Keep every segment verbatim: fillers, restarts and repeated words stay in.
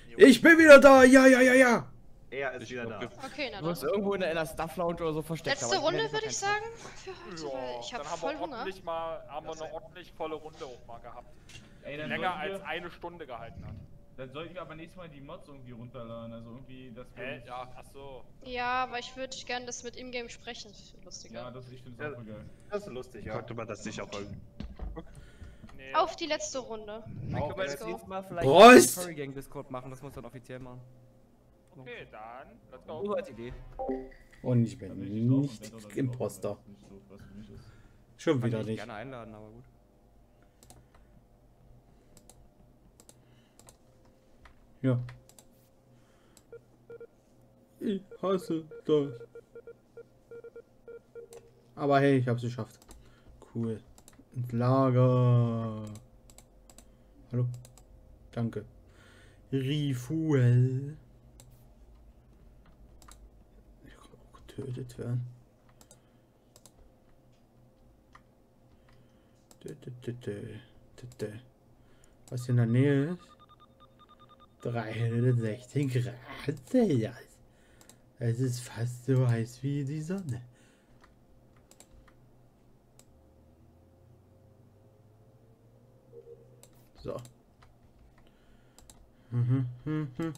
Ich bin wieder da! Ja, ja, ja, ja! Er ist wieder da. Okay, na Du musst dann. irgendwo in der Stuff Lounge oder so versteckt. Letzte Runde würde ich sagen für heute, Ja, weil ich habe dann haben voll wir Hunger. ordentlich mal, haben wir eine ordentlich volle Runde auch mal gehabt. Ey, Die dann länger sollten wir- als eine Stunde gehalten hat. Dann sollten wir aber nächstes Mal die Mods irgendwie runterladen, also irgendwie, dass wir... Hä? Ja, ach so. Ja, aber ich würde gerne das mit Ingame sprechen. Das ist viel lustiger. Ja, das, ich finde es Ja. auch voll geil. Das ist lustig, ja. Konnte man das nicht auch irgendwie. Nee. Auf die letzte Runde. Dann Auch können wir let's das go. nächste Mal vielleicht Prost! einen Furry Gang Discord machen, das muss dann offiziell machen. Okay, dann, let's Nur go. als Idee. Und ich Dann bin will ich auch nicht ein Bett oder so, Imposter. was nicht so, was für mich ist. Schon Kann wieder ich nicht. gerne einladen, aber gut. Ja. Ich hasse das. Aber hey, ich hab's geschafft. Cool. Ins Lager. Hallo? Danke. Refuel. Ich kann auch getötet werden. Dö, dö, dö, dö, dö, dö. Was in der Nähe ist? dreihundertsechzehn Grad Celsius. Es ist fast so heiß wie die Sonne. So. Mhm, mhm.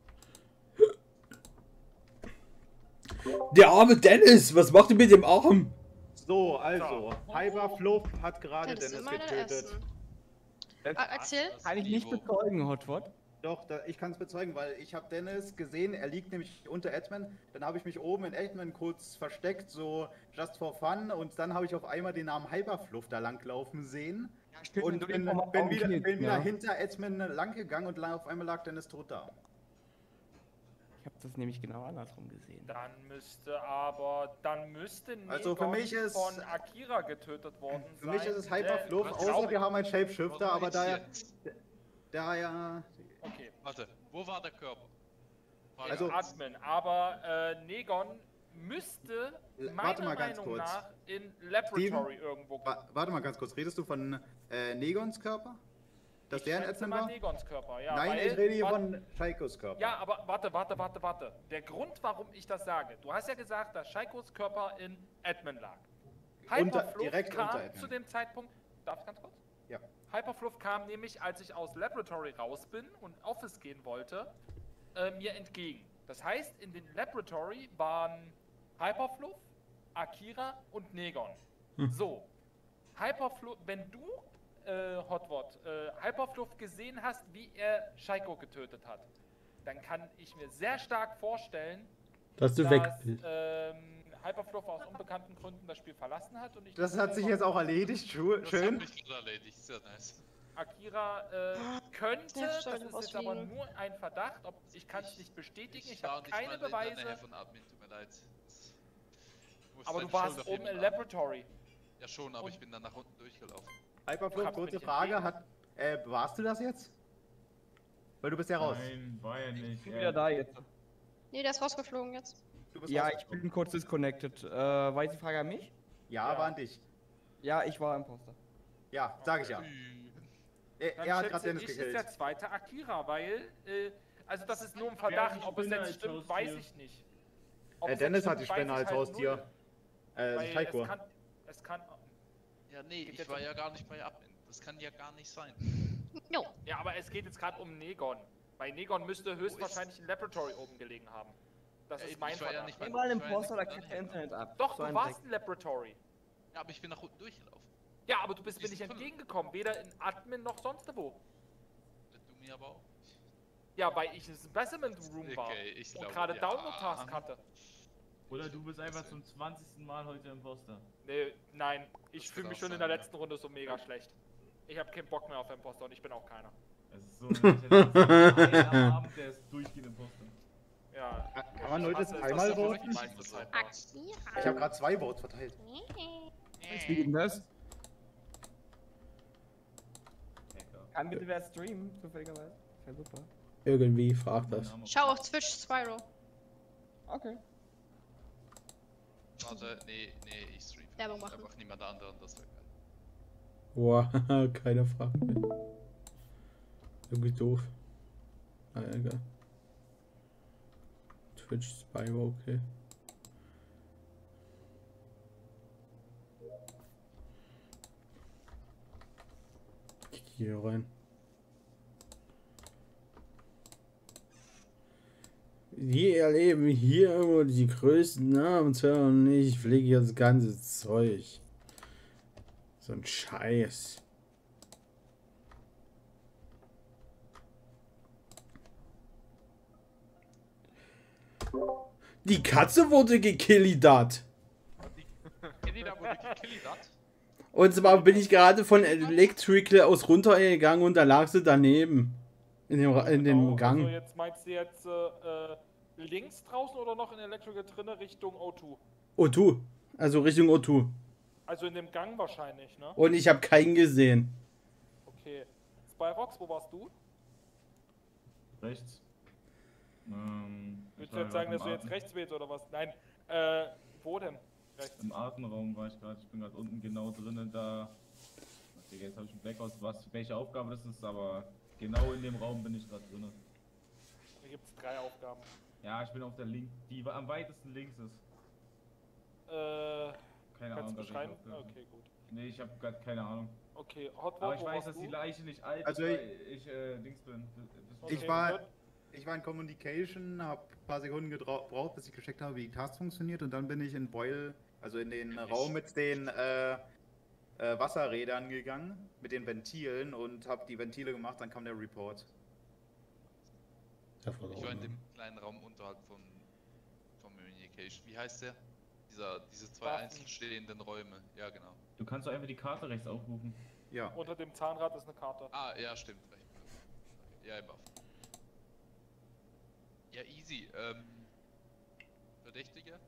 Der arme Dennis, was macht ihr mit dem Arm? So, also, Hyperfluff hat gerade Könntest du Dennis meine getötet. essen? Ah, erzähl. Kann ich nicht bezeugen, Hotwot. Doch, da, ich kann es bezeugen, weil ich habe Dennis gesehen, er liegt nämlich unter Admin. Dann habe ich mich oben in Admin kurz versteckt, so just for fun. Und dann habe ich auf einmal den Namen Hyperfluff da langlaufen sehen. stimmt, wenn und du bin, den vom bin Raum wieder, knickst, bin wieder ja. hinter Admin lang gegangen und lang, auf einmal lag Dennis tot da. Ich habe das nämlich genau andersrum gesehen. Dann müsste aber, dann müsste Also für Negon mich ist- von Akira getötet worden Für sein. mich ist es denn- Hyperfluff, was außer glaub- wir haben einen Shapeshifter, Warum aber nicht da ja, jetzt? da ja, Okay, Warte, wo war der Körper? Frage Also- eins. Admin, aber äh, Negon müsste L- meiner warte mal ganz Meinung kurz. nach in Laboratory irgendwo wa warte mal ganz kurz, redest du von äh, Negons Körper? Dass Ich der in schätze Admin mal war? Negons Körper, ja. Nein, weil- ich rede hier warte- von Shaikos Körper. Ja, aber warte, warte, warte, warte. Der Grund, warum ich das sage, du hast ja gesagt, dass Shaikos Körper in Admin lag. Unter- Hyperfluff direkt kam unter Admin. zu dem Zeitpunkt, darf ich ganz kurz? Ja. Hyperfluff kam nämlich, als ich aus Laboratory raus bin und Office gehen wollte, äh, mir entgegen. Das heißt, in den Laboratory waren Hyperfluff, Akira und Negon. Hm. So, Hyperfluff, wenn du, äh, Hotwot, äh, Hyperfluff gesehen hast, wie er Shaiko getötet hat, dann kann ich mir sehr stark vorstellen, Dass du dass weg bist. ähm, Hyperfluff aus unbekannten Gründen das Spiel verlassen hat und ich Das glaube, hat sich jetzt auch erledigt, Schu- Das schön. hat mich gerade erledigt, sehr nice. Akira äh, könnte, Ja, das stimmt, ist was jetzt aber fliegen. nur ein Verdacht, ob ich kann es nicht bestätigen, ich, war habe nicht keine mal in der Beweise, Nähe von Admin, tut mir leid. Du musst aber deine du warst Schuld auf oben jeden im Fall- Laboratory. Ja schon, aber Und- ich bin dann nach unten durchgelaufen. Hyperfluff, Kannst du kurze mich Frage, entgegen? hat, äh, warst du das jetzt? Weil du bist ja raus. Nein, war ja nicht. Ich bin äh, wieder da jetzt. Nee, der ist rausgeflogen jetzt. Du bist Ja, raus. ich bin kurz disconnected. Äh, war jetzt die Frage an mich? Ja, Ja. war an dich. Ja, ich war Imposter. Ja, sag ich ja. Ü, Er, Dann er hat schätze gerade Dennis ich, ist gekillt. der zweite Akira, weil, äh, also das ist nur ein Wer Verdacht, hat die ob es Spinne jetzt als stimmt, Haustier? weiß ich nicht. Ob Äh, es Dennis jetzt hat die stimmt, Spinne weiß als ich halt Haustier. null. Äh, Weil Shaiko. es kann, es kann, Ja, nee, Geht ich jetzt war um- ja gar nicht bei Admin. Das kann ja gar nicht sein. Jo. ja, aber es geht jetzt gerade um Negon. Bei Negon müsste höchstwahrscheinlich ein Laboratory oben gelegen haben. Das Ey, ist mein ich war ja Verdacht. nicht bei- Einmal ich war ja Imposter, da nicht kackt da. der Internet ab. Doch, So du ein warst Dreck. ein Laboratory. Ja, aber ich bin nach unten durchgelaufen. Ja, aber du bist mir Diesen nicht Tunnel. entgegengekommen, weder in Admin noch sonst wo. Du mir aber auch nicht. Ja, weil ich im Specimen Room war Okay, ich und glaube, gerade ja. Download-Task hatte. Oder du bist einfach zum zwanzigsten Mal heute Imposter. Nee, nein, ich Das fühle kann mich auch schon in sein, der ja. letzten Runde so mega schlecht. Ich habe keinen Bock mehr auf Imposter und ich bin auch keiner. Es ist so lächerlich. Das ist einer am Abend, der ist durchgehend Imposter. Ja. Kann man heute Ich hasse es, zweimal dass das voten? die meiste Zeit war. Akira. Ich habe gerade zwei Votes verteilt. Wie geht denn das? Hacker. Kann bitte wer streamen, zufälligerweise? Ja, super. Irgendwie fragt das. Schau auf Twitch Spyro. Okay. Warte, nee, nee, ich stream. Werbung machen. Einfach niemand anderen, das wäre geil. Boah, keine Frage mehr. Irgendwie doof. Ah, egal. Twitch Spy war okay. Ich gehe hier rein. Die erleben hier immer die größten Abenteuer und ich pflege das ganze Zeug. So ein Scheiß. Die Katze wurde gekillidat. Kenny, da wurde gekillt. Und zwar bin ich gerade von Electrical aus runtergegangen und da lag sie daneben. In dem, in dem Genau, Gang. Also jetzt meinst du jetzt äh, äh, links draußen oder noch in Electrical drinne Richtung O zwei? O zwei. Also Richtung O zwei. Also in dem Gang wahrscheinlich, ne? Und ich habe keinen gesehen. Okay. Spyrox, wo warst du? Rechts. Ähm, ich Willst du war jetzt sagen, grad dass du im jetzt Atem- rechts wählst oder was? Nein. Äh, wo denn? Rechts. Im Atemraum war ich gerade. Ich bin gerade unten genau drinnen. Da. Okay, jetzt habe ich einen Blackout, was welche Aufgabe das ist, aber genau in dem Raum bin ich gerade drinnen. Hier gibt es drei Aufgaben. Ja, ich bin auf der Link, die am weitesten links ist. Äh, Keine kannst Ahnung. du welche beschreiben? Aufgabe. Nee, gut. Nee, ich habe gerade keine Ahnung. Okay, Hotword, Aber ich wo weiß, warst dass du? die Leiche nicht alt Also ist, weil ich äh, Dings bin. Bist du Ich Okay, war- wird- Ich war in Communication, habe ein paar Sekunden gedra- gebraucht, bis ich gecheckt habe, wie die Task funktioniert und dann bin ich in Boyle, also in den Raum mit den äh, äh, Wasserrädern gegangen, mit den Ventilen und habe die Ventile gemacht, dann kam der Report. Ich war in dem kleinen Raum unterhalb von Communication. Wie heißt der? Dieser, diese zwei Waffen. einzeln stehenden Räume. Ja, genau. Du kannst doch einfach die Karte rechts aufrufen. Ja. Unter dem Zahnrad ist eine Karte. Ah, ja, stimmt. Recht. Ja, im Waffen. Ja, easy. Ähm, Verdächtige?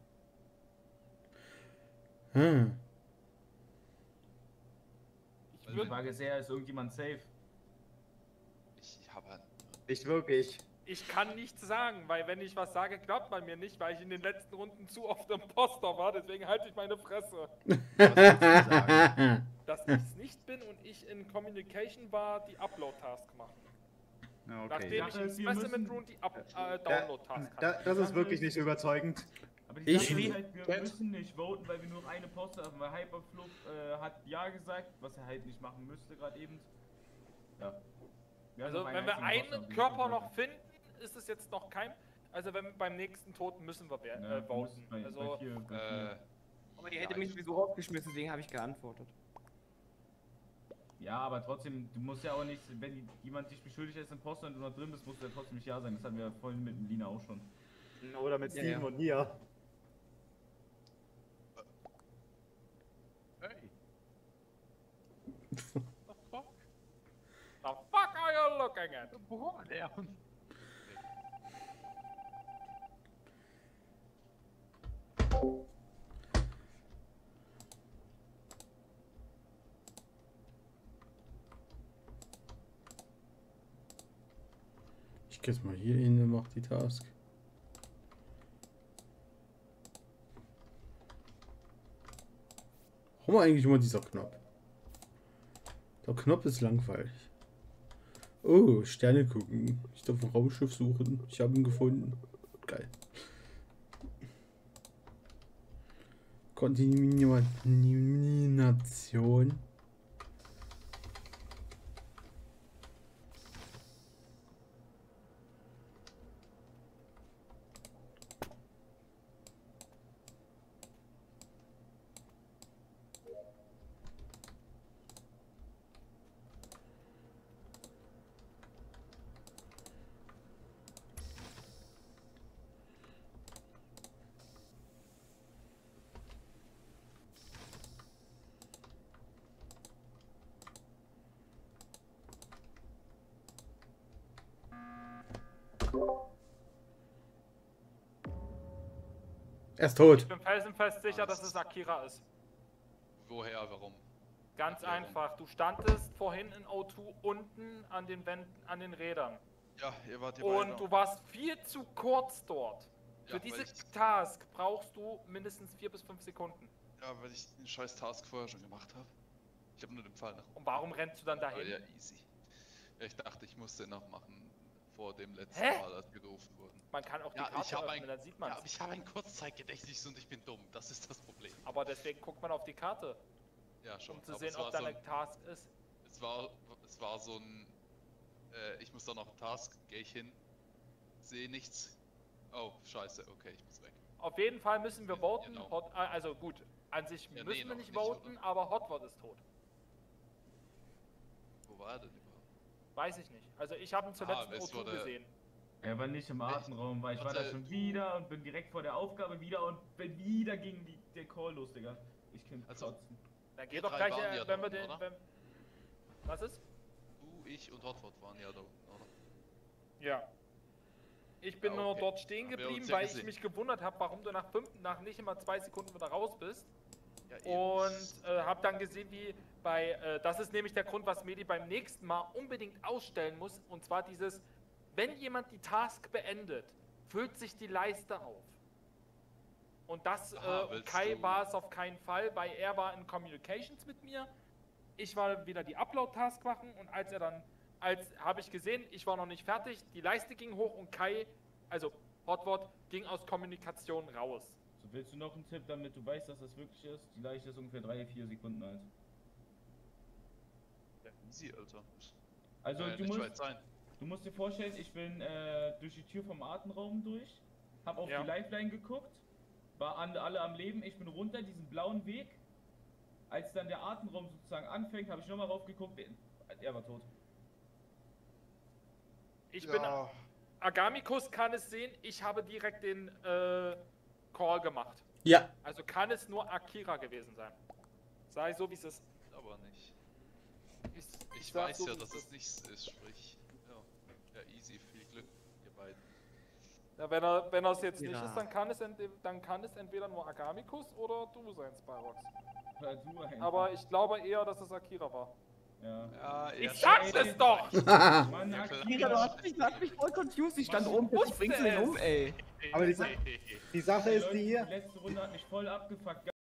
Hm. Ich Die würde Frage ist eher, ist irgendjemand safe? Ich habe. Nicht wirklich. Ich kann nichts sagen, weil wenn ich was sage, glaubt man mir nicht, weil ich in den letzten Runden zu oft Imposter war, deswegen halte ich meine Fresse. Was willst du sagen? Dass ich es nicht bin und ich in Communication war, die Upload-Task machen. Ja, Nachdem okay. ich Sache im ist, wir Specimen müssen- Room die Up- äh, Da, Download-Task da, hatte. das ist wirklich nicht überzeugend. Aber die Ich- Sache ist halt, wir müssen nicht voten, weil wir nur eine Poster haben, weil Hyperfluff äh, hat ja gesagt, was er halt nicht machen müsste gerade eben. Ja. Wir haben Also noch wenn einen wir einzigen einen Poster, den Körper wir noch finden, ist es jetzt noch kein... Also wenn beim nächsten Toten müssen wir wer- Ja, äh, wir voten. müssen bei, Also bei vier, bei vier. Äh, Aber die hätte Ja, mich ich- sowieso rausgeschmissen, deswegen habe ich geantwortet. Ja, aber trotzdem, du musst ja auch nicht, wenn die, jemand dich beschuldigt als Imposter und du noch drin bist, musst du ja trotzdem nicht ja sagen. Das hatten wir vorhin mit Lina auch schon. Oder mit Ja, Steven ja. und Nia. hey. the fuck are you looking at? Boah, der. Ich geh jetzt mal hier hin und mach die Task. Warum eigentlich immer dieser Knopf? Der Knopf ist langweilig. Oh, Sterne gucken. Ich darf ein Raumschiff suchen. Ich habe ihn gefunden. Geil. Kontamination. Er ist tot. Ich bin felsenfest sicher, dass es Akira ist. Woher, warum? Ganz Erklärung. einfach. Du standest vorhin in O zwei unten an den Wänden, an den Rädern. Ja, ihr wart hier beide. Und du warst viel zu kurz dort. Ja, Für diese weil ich- Task brauchst du mindestens vier bis fünf Sekunden. Ja, weil ich den scheiß Task vorher schon gemacht habe. Ich habe nur den Pfeil nach Und warum rennst du dann Ah, dahin? ja, easy. Ja, ich dachte, ich musste noch machen vor dem letzten Hä? Mal, als wir gerufen wurden. Man kann auch die Ja, Karte ich habe öffnen, ein, dann sieht man ja, es. aber ich habe ein Kurzzeitgedächtnis und ich bin dumm. Das ist das Problem. Aber deswegen guckt man auf die Karte, Ja, schon. um zu aber sehen, es war ob da so eine ein, Task ist. es war, es war so ein, äh, ich muss da noch einen Task, gehe ich hin, sehe nichts. Oh, scheiße, okay, ich muss weg. Auf jeden Fall müssen wir voten. Genau. Hot, äh, also gut, an sich Ja, nee, müssen wir noch nicht nicht, voten, oder? aber Hotword ist tot. Wo war er denn überhaupt? Weiß ich nicht. Also ich habe ihn zuletzt Ah, in O es zwei wurde- gesehen. Er war nicht im Atemraum, weil ich war da Warte. schon wieder und bin direkt vor der Aufgabe wieder und bin wieder gegen die, der Call los, Digga. Ich kann Also, kotzen. Dann Wir geht doch drei gleich, waren äh, ja wenn wir da, den... oder? Wenn, was ist? Du, ich und Hotford waren ja da unten, oder? Ja. Ich bin Ja, nur okay. dort stehen Haben wir geblieben, uns ja weil ich gesehen. mich gewundert habe, warum du nach fünf, nach nicht immer zwei Sekunden wieder raus bist. Ja, Und äh, habe dann gesehen, wie bei, äh, das ist nämlich der Grund, was Medi beim nächsten Mal unbedingt ausstellen muss. Und zwar dieses, wenn jemand die Task beendet, füllt sich die Leiste auf. Und das, Aha, äh, willst Kai du- war es auf keinen Fall, weil er war in Communications mit mir. Ich war wieder die Upload-Task machen und als er dann, als habe ich gesehen, ich war noch nicht fertig, die Leiste ging hoch und Kai, also Hotword, ging aus Kommunikation raus. So, willst du noch einen Tipp, damit du weißt, dass das wirklich ist? Die Leiche ist ungefähr drei, vier Sekunden alt. Easy, Alter. Also Kann ja du nicht musst, weit sein. du musst dir vorstellen, ich bin äh, durch die Tür vom Atemraum durch, hab auf Ja. die Lifeline geguckt, war an, alle am Leben, ich bin runter diesen blauen Weg. Als dann der Atemraum sozusagen anfängt, habe ich nochmal raufgeguckt, er, er war tot. Ich bin, Agamikus kann es sehen, ich habe direkt den äh, Call gemacht. Ja, Also kann es nur Akira gewesen sein. Sei so, wie es ist. Aber nicht. Ich, Ich sag weiß so, ja, wie dass es es nichts ist, sprich. Ja, ja easy, viel Glück, ihr beiden. Ja, wenn er wenn er es jetzt nicht Ja. ist, dann kann es, ent- dann kann es entweder nur Agamikus oder du sein, Spyrox. Oder du einfach. Aber ich glaube eher, dass es Akira war. Ja. Ja, Ich ja, sag's ey, es doch! Mann, Ja, Akira, Digga, du hast mich, du hast mich voll confused. Ich stand Mann, oben, ich ich bringst du wusste den um, es. ey. Aber die, Sa die Sache Ey, ist Leute, die hier. die letzte Runde hat mich voll abgefuckt.